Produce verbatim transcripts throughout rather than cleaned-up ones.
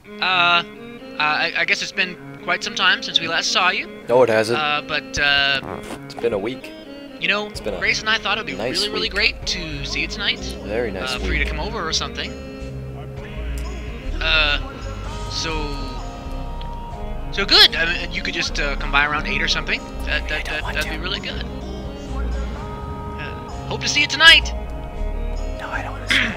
Uh, uh I, I guess it's been quite some time since we last saw you. No, it hasn't. Uh, but, uh... It's been a week. You know, It's been a Grace and I thought it would be nice really, really week. great to see you tonight. Very nice uh, week. For you to come over or something. Uh, so... So good. I mean, you could just uh, come by around eight or something. That, that, that, that'd be really good. Uh, hope to see you tonight. No, I don't want to see it.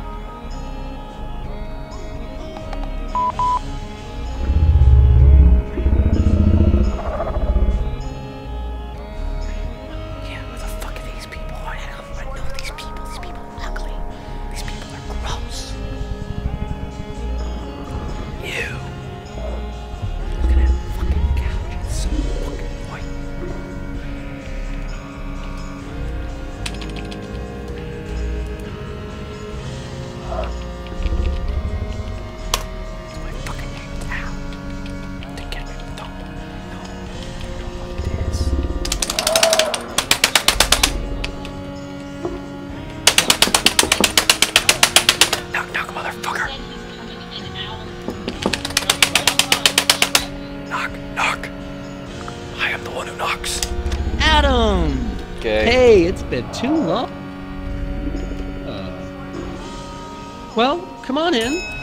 Yeah, who the fuck are these people? I don't I know these people. These people are ugly. These people are gross. You. Look at that fucking couch. It's so fucking white. It's my fucking name out. To get rid of the top one. No. You know what it is. Knock, knock, motherfucker. Knock, knock. I am the one who knocks. Adam! Okay. Hey, it's been too long. Uh, well, come on in.